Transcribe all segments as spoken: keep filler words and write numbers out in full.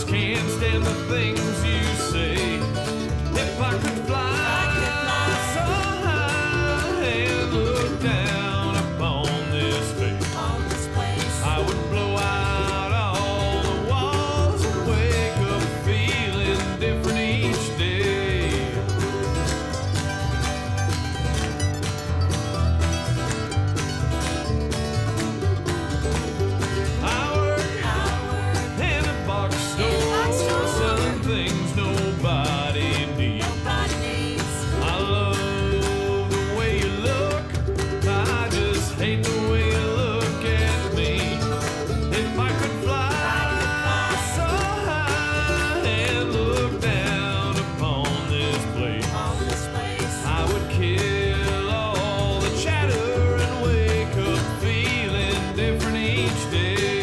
just can't stand the things you say. If I could fly so high and look down upon this place, I would blow out all the walls and wake up feeling different each day. I work in a box store, selling things nobody needs. I love the way you look, I just hate the way you look at me. If I could fly so high and look down upon this place, I would kill all the chatter and wake up feeling different each day.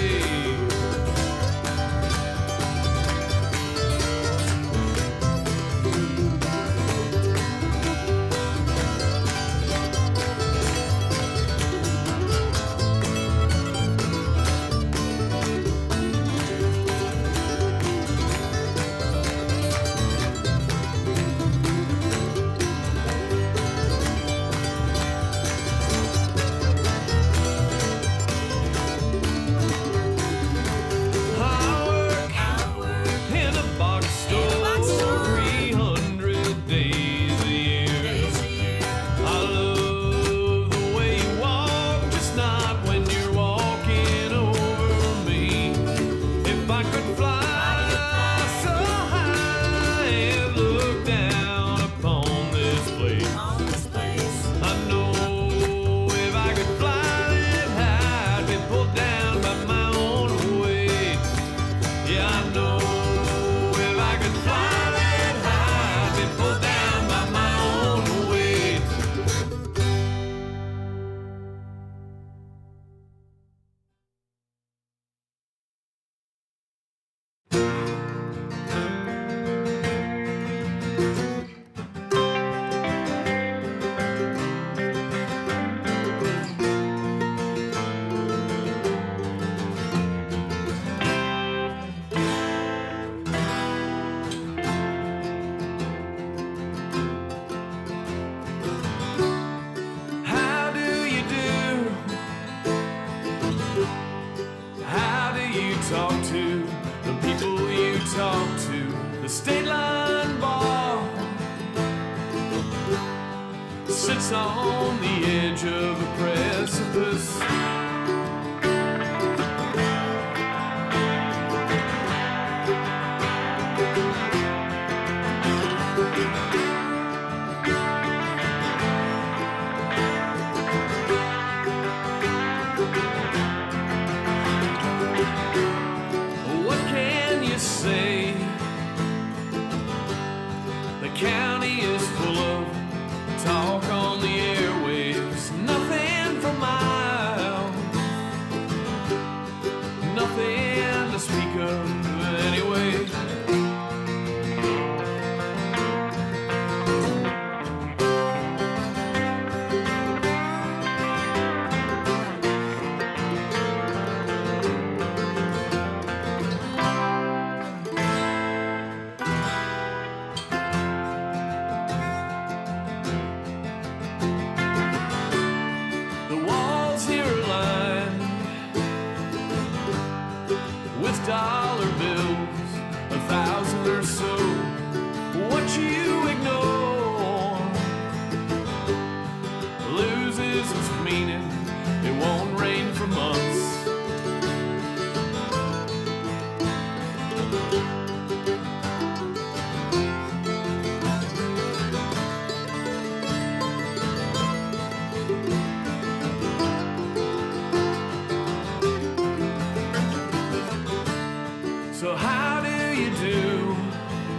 I work in a box store three hundred days a year. I love the way you walk, just not when you're walking over me. If I could fly so high and look down upon this place, I know if I could fly that high, I'd be pulled down by my own weight. Yeah, I know if I could fly that high, I'd be pulled down by my own weight. How do you do? How do you talk to the people you talk to? The state line bar sits on the edge of a precipice. What can you say? The county is full of talk on the airwaves, nothing for miles, nothing to speak of anyway. The walls here are lined with dollar bills, a thousand or so. What you ignore loses its meaning. It won't rain for months. So how do you do?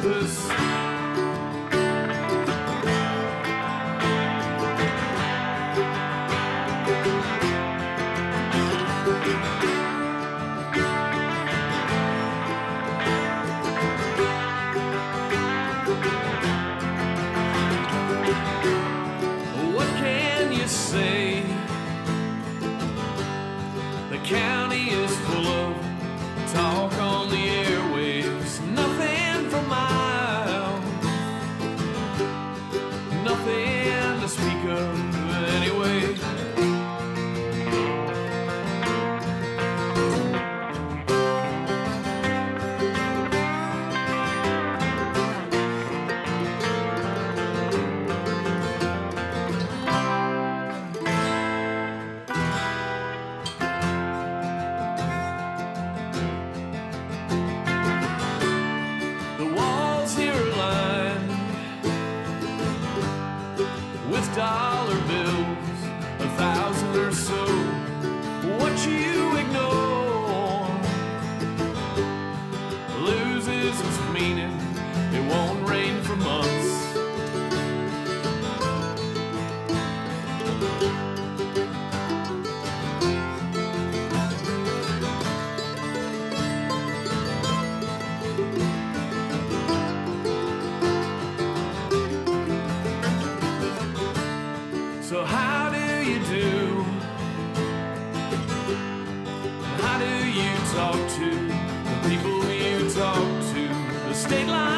Memphis. What can you say? The county is full of talk on the airwaves, nothing for miles, nothing to speak of anyway. With dollar bills, a thousand or so. What you ignore loses its meaning. It won't rain for months. So how do you do? How do you talk to the people you talk to? The state line